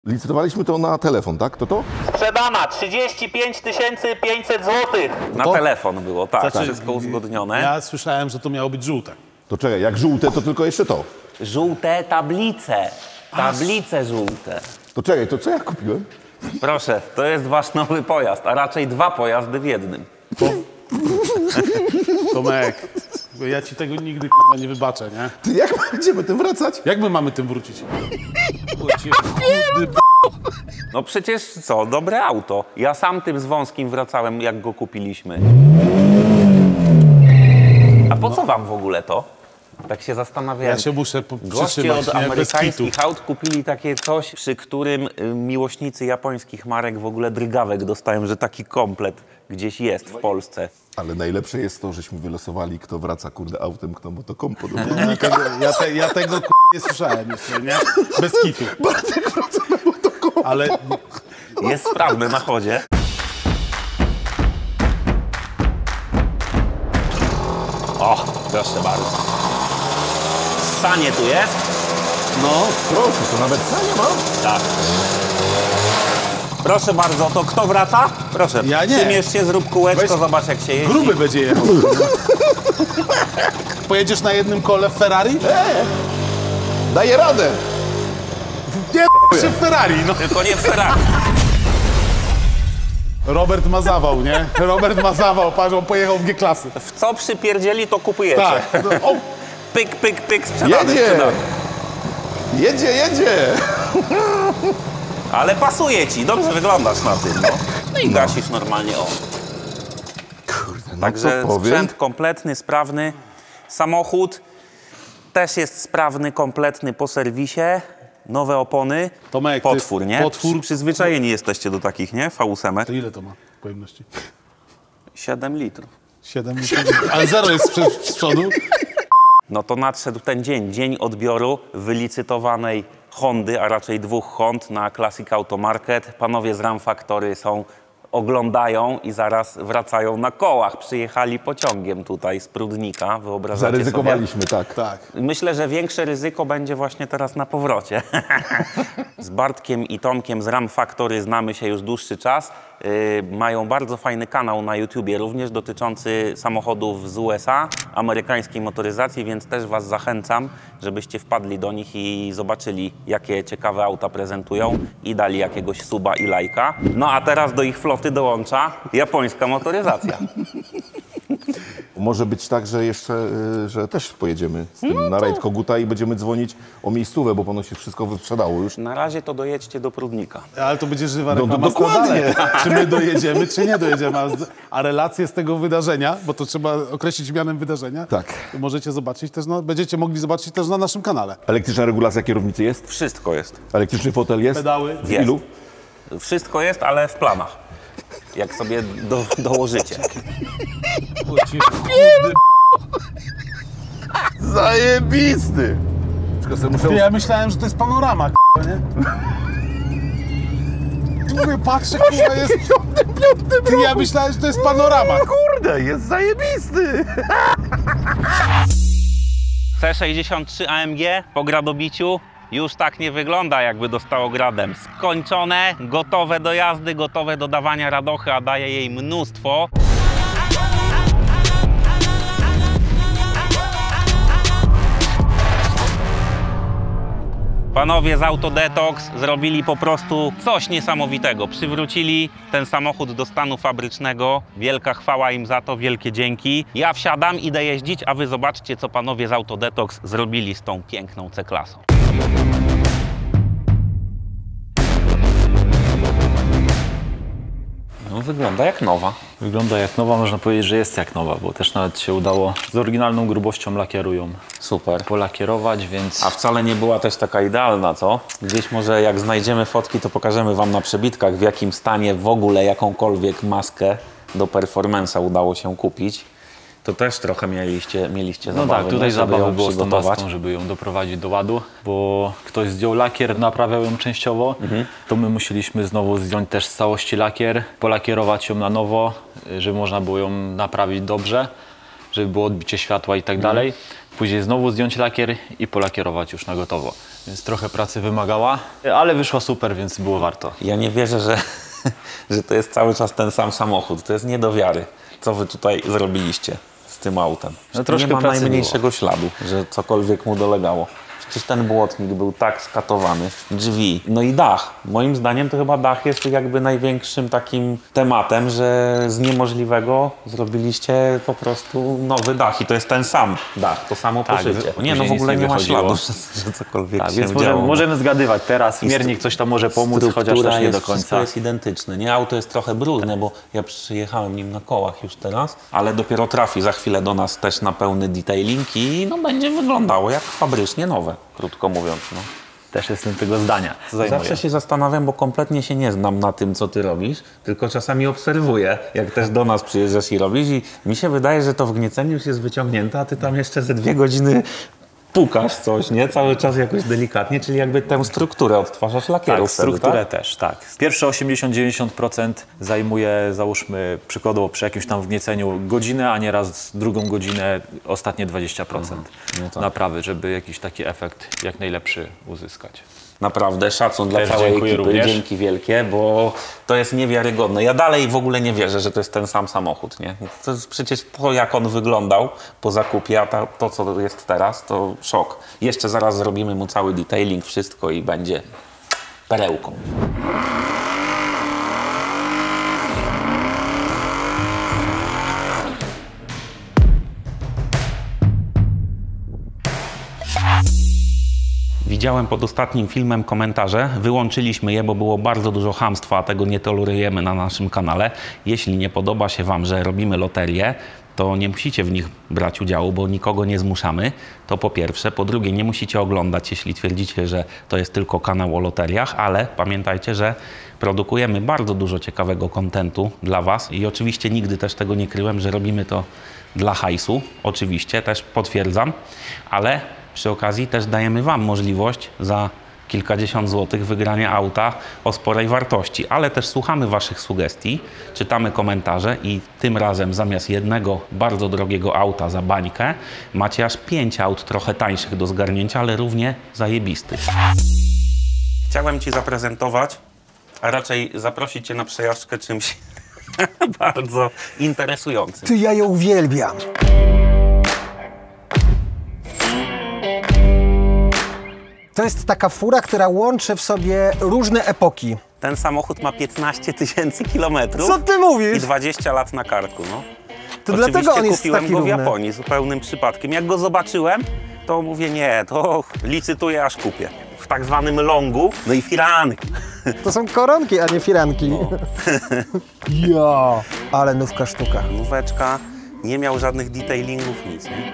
Licytowaliśmy to na telefon, tak? To? Sprzedana 35 500 zł. Na telefon było, tak. Znaczy, wszystko uzgodnione. Ja słyszałem, że to miało być żółte. To czekaj, jak żółte, to tylko jeszcze to. Żółte tablice. Tablice żółte. To czekaj, to co ja kupiłem? Proszę, to jest wasz nowy pojazd, a raczej dwa pojazdy w jednym. Tomek, ja ci tego nigdy kurwa nie wybaczę, nie? Ty, jak będziemy tym wracać? Jak my mamy tym wrócić? No przecież co, dobre auto. Ja sam tym z wąskim wracałem, jak go kupiliśmy. A po co wam w ogóle to? Tak się zastanawiałem. Ja się muszę Goście przytrzymać, od nie? Bez amerykańskich kitu. aut kupili takie coś, przy którym miłośnicy japońskich marek w ogóle drgawek dostają, że taki komplet gdzieś jest w Polsce. Ale najlepsze jest to, żeśmy wylosowali, kto wraca, kurde, autem, kto motokompo do Ja tego nie słyszałem jeszcze, nie? Bez kitu. Bartek wraca na motokompo. Ale Jest sprawny na chodzie. O, proszę bardzo. Sanie tu jest? No, proszę, to nawet sanie mam. Tak. Proszę bardzo, to kto wraca? Proszę, Ja nie. przymierz się, zrób kółeczko, Weź- zobacz jak się jeździ. gruby będzie jechał. Pojedziesz na jednym kole w Ferrari? Daję radę. Nie się w Ferrari, no. Tylko nie w Ferrari. Robert ma zawał, nie? Robert ma zawał, patrz, on pojechał w G-klasy. W co przypierdzieli, to kupujecie. Tak. No, o, Pyk, pyk, pyk, sprzedany, Jedzie. sprzedany. Jedzie. Ale pasuje ci, dobrze wyglądasz na tym, no. No i gasisz normalnie, o. Kurde, no Także co powiem? sprzęt kompletny, sprawny. Samochód też jest sprawny, kompletny po serwisie. Nowe opony. Tomek, Potwór, nie? potwór. Przyzwyczajeni jesteście do takich, nie? V8. to ile to ma pojemności? 7 litrów. 7 litrów. Ale zero jest z przodu. No to nadszedł ten dzień odbioru wylicytowanej Hondy, a raczej dwóch Hond na Classic Auto Market. Panowie z Ram Factory oglądają i zaraz wracają na kołach. Przyjechali pociągiem tutaj z Prudnika, wyobrażacie sobie? Zaryzykowaliśmy, tak. Tak. Myślę, że większe ryzyko będzie właśnie teraz na powrocie. Z Bartkiem i Tomkiem z Ram Factory znamy się już dłuższy czas. Mają bardzo fajny kanał na YouTubie, również dotyczący samochodów z USA, amerykańskiej motoryzacji, więc też was zachęcam, żebyście wpadli do nich i zobaczyli, jakie ciekawe auta prezentują i dali jakiegoś suba i lajka. No a teraz do ich floty dołącza japońska motoryzacja. Może być tak, że jeszcze, że też pojedziemy z tym na rajd Koguta i będziemy dzwonić o miejscówę, bo ponoć się wszystko wyprzedało już. Na razie to dojedźcie do Prudnika. Ale to będzie żywa reklama. dokładnie. Czy my dojedziemy, czy nie dojedziemy. A relacje z tego wydarzenia, bo to trzeba określić mianem wydarzenia, Tak. możecie zobaczyć też, będziecie mogli zobaczyć też na naszym kanale. Elektryczna regulacja kierownicy jest? Wszystko jest. Elektryczny fotel jest? Pedały? W Jest. ilu? Wszystko jest, ale w planach. Jak sobie dołożycie. Zajebisty! Tylko sobie muszę... Ja myślałem, że to jest panorama, nie? Mówię, patrzę, kurwa, jest... Ty, ja myślałem, że to jest panorama. Kurde, jest zajebisty! C63 AMG po gradobiciu już tak nie wygląda, jakby dostało gradem. Skończone, gotowe do jazdy, gotowe do dawania radochy, a daje jej mnóstwo. Panowie z Autodetox zrobili po prostu coś niesamowitego. Przywrócili ten samochód do stanu fabrycznego. Wielka chwała im za to, wielkie dzięki. Ja wsiadam, idę jeździć, a wy zobaczcie, co panowie z Autodetox zrobili z tą piękną C-klasą. No, wygląda jak nowa. Wygląda jak nowa, można powiedzieć, że jest jak nowa, bo też nawet się udało z oryginalną grubością lakierują Super. polakierować, więc A wcale nie była też taka idealna, co? Gdzieś może jak znajdziemy fotki, to pokażemy wam na przebitkach, w jakim stanie w ogóle jakąkolwiek maskę do Performance'a udało się kupić. To też trochę mieliście no zabawy, tak, tutaj nie? Żeby zabawa ją było z tą przygotować. maską, żeby ją doprowadzić do ładu, bo ktoś zdjął lakier, naprawiał ją częściowo, to my musieliśmy znowu zdjąć też z całości lakier, polakierować ją na nowo, żeby można było ją naprawić dobrze, żeby było odbicie światła i tak dalej. Później znowu zdjąć lakier i polakierować już na gotowo. Więc trochę pracy wymagała, ale wyszło super, więc było warto. Ja nie wierzę, że to jest cały czas ten sam samochód. To jest nie do wiary, co wy tutaj zrobiliście z tym autem. No, troszkę nie ma pracy najmniejszego śladu, że cokolwiek mu dolegało. Przecież ten błotnik był tak skatowany, drzwi, no i dach. Moim zdaniem to chyba dach jest jakby największym takim tematem, że z niemożliwego zrobiliście po prostu nowy dach i to jest ten sam dach, to samo Tak, poszycie. Nie, no później w ogóle nic nie nie ma wychodziło. śladu, że cokolwiek Tak, się więc działo. możemy zgadywać teraz. Miernik coś tam może pomóc, chociaż też nie do Wszystko końca. jest identyczne. Nie, auto jest trochę brudne, bo ja przyjechałem nim na kołach już teraz, ale dopiero trafi za chwilę do nas też na pełny detailing i no będzie wyglądało jak fabrycznie nowe, krótko mówiąc. No. Też jestem tego zdania. Co zajmuje. Zawsze się zastanawiam, bo kompletnie się nie znam na tym, co ty robisz, tylko czasami obserwuję, jak też do nas przyjeżdżasz i robisz i mi się wydaje, że to wgniecenie już jest wyciągnięte, a ty tam jeszcze ze 2 godziny pukasz coś, nie? Cały czas jakoś delikatnie, czyli jakby tę strukturę odtwarzasz lakierów. Tak, strukturę wtedy, też, tak. Pierwsze 80-90% zajmuje, załóżmy, przykładowo przy jakimś tam wgnieceniu godzinę, a nieraz drugą godzinę, ostatnie 20% No tak. naprawy, żeby jakiś taki efekt jak najlepszy uzyskać. Naprawdę, szacun dla Też całej dziękuję ekipy, również. dzięki wielkie, bo to jest niewiarygodne. Ja dalej w ogóle nie wierzę, że to jest ten sam samochód, nie? To jest przecież to, jak on wyglądał po zakupie, a to, co jest teraz, to szok. Jeszcze zaraz zrobimy mu cały detailing, wszystko i będzie perełką. Widziałem pod ostatnim filmem komentarze, wyłączyliśmy je, bo było bardzo dużo chamstwa, a tego nie tolerujemy na naszym kanale. Jeśli nie podoba się Wam, że robimy loterie, to nie musicie w nich brać udziału, bo nikogo nie zmuszamy. To po pierwsze. Po drugie, nie musicie oglądać, jeśli twierdzicie, że to jest tylko kanał o loteriach, ale pamiętajcie, że produkujemy bardzo dużo ciekawego kontentu dla Was i oczywiście nigdy też tego nie kryłem, że robimy to dla hajsu. Oczywiście, też potwierdzam, ale przy okazji też dajemy Wam możliwość za kilkadziesiąt złotych wygrania auta o sporej wartości, ale też słuchamy Waszych sugestii, czytamy komentarze i tym razem zamiast jednego bardzo drogiego auta za bańkę macie aż 5 aut trochę tańszych do zgarnięcia, ale równie zajebistych. Chciałem Ci zaprezentować, a raczej zaprosić Cię na przejażdżkę czymś bardzo interesującym. Ty, ja ją uwielbiam. To jest taka fura, która łączy w sobie różne epoki. Ten samochód ma 15 000 kilometrów. Co ty mówisz? I 20 lat na karku, no. To Oczywiście dlatego on jest kupiłem taki go w równy. Japonii zupełnym przypadkiem. Jak go zobaczyłem, to mówię, nie, to licytuję, aż kupię. W tak zwanym longu, no i firanki. To są koronki, a nie firanki. No. Ja, ale nówka sztuka. Nóweczka, nie miał żadnych detailingów, nic, nie?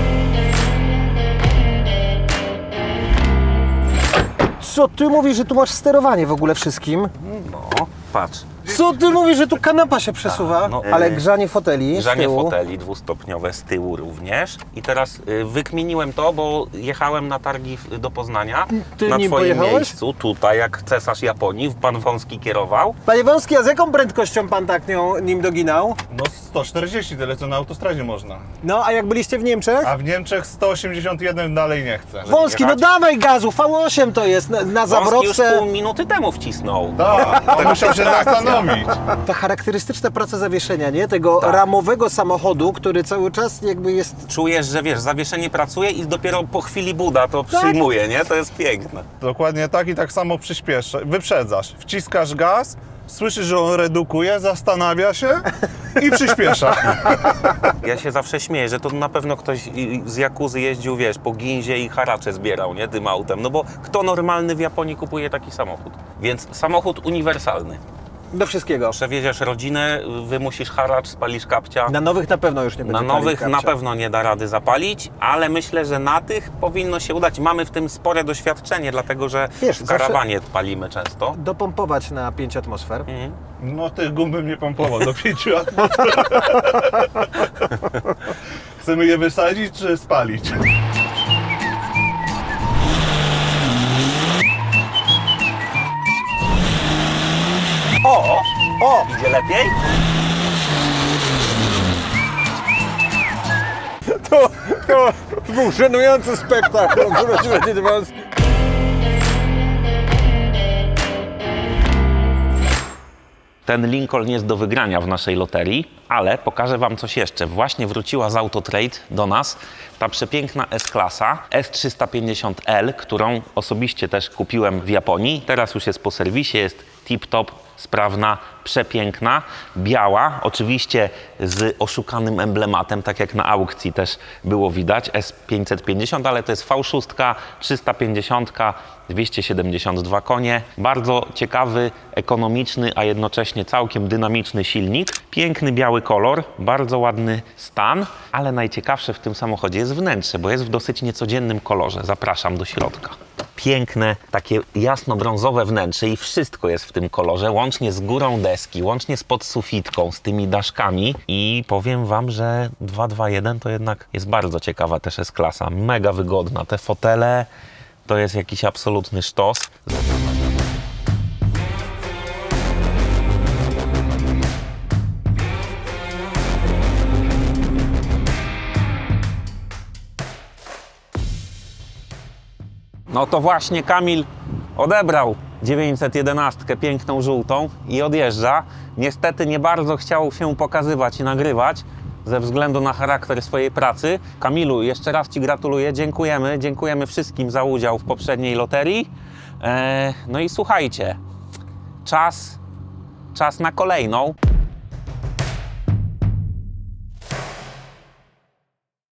Co ty mówisz, że tu masz sterowanie w ogóle wszystkim? No, patrz. Co ty mówisz, że tu kanapa się przesuwa? no, Ale grzanie foteli z Grzanie tyłu. foteli dwustopniowe z tyłu również. I teraz wykminiłem to, bo jechałem na targi do Poznania. Ty na nim twoim pojechałeś? miejscu, tutaj, jak cesarz Japonii, pan Wąski kierował. Panie Wąski, a z jaką prędkością pan tak nim doginał? No 140, tyle co na autostradzie można. No, a jak byliście w Niemczech? A w Niemczech 181 dalej nie chcę. Wąski, no jechać? dawaj gazu, V8 to jest, na Wąski już zawrotce. pół minuty temu wcisnął. Tak, on musiał się zastanowić. Ta charakterystyczna praca zawieszenia, nie? Tego ramowego samochodu, który cały czas jakby jest... Czujesz, że wiesz, zawieszenie pracuje i dopiero po chwili Buda to przyjmuje, nie? To jest piękne. Dokładnie tak i tak samo przyspieszasz, wyprzedzasz, wciskasz gaz, słyszysz, że on redukuje, zastanawia się i przyspiesza. Ja się zawsze śmieję, że to na pewno ktoś z Jakuzy jeździł, wiesz, po Ginzie i haracze zbierał, nie? Tym autem. No bo kto normalny w Japonii kupuje taki samochód? Więc samochód uniwersalny. Do wszystkiego. Przewieziesz rodzinę, wymusisz haracz, spalisz kapcia. Na nowych na pewno już nie będzie Na nowych palił na kapcia. pewno nie da rady zapalić, ale myślę, że na tych powinno się udać. Mamy w tym spore doświadczenie, dlatego że Wiesz, w karawanie palimy często. Dopompować na 5 atmosfer. No tych gum bym nie pompował do 5 atmosfer. Chcemy je wysadzić czy spalić? O! Idzie lepiej? To był żenujący spektakl. Ten Lincoln jest do wygrania w naszej loterii, ale pokażę Wam coś jeszcze. Właśnie wróciła z Autotrade do nas ta przepiękna S-klasa S350L, którą osobiście też kupiłem w Japonii. Teraz już jest po serwisie, jest tip-top, sprawna, przepiękna, biała, oczywiście z oszukanym emblematem, tak jak na aukcji też było widać, S550, ale to jest V6, 350, 272 konie. Bardzo ciekawy, ekonomiczny, a jednocześnie całkiem dynamiczny silnik. Piękny biały kolor, bardzo ładny stan, ale najciekawsze w tym samochodzie jest wnętrze, bo jest w dosyć niecodziennym kolorze. Zapraszam do środka. Piękne, takie jasno-brązowe wnętrze i wszystko jest w tym kolorze, łącznie z górą deski, łącznie z podsufitką, z tymi daszkami i powiem Wam, że 221 to jednak jest bardzo ciekawa też S-klasa, mega wygodna. Te fotele to jest jakiś absolutny sztos. No to właśnie Kamil odebrał 911, piękną żółtą i odjeżdża. Niestety nie bardzo chciał się pokazywać i nagrywać ze względu na charakter swojej pracy. Kamilu, jeszcze raz Ci gratuluję, dziękujemy wszystkim za udział w poprzedniej loterii. No i słuchajcie, czas na kolejną.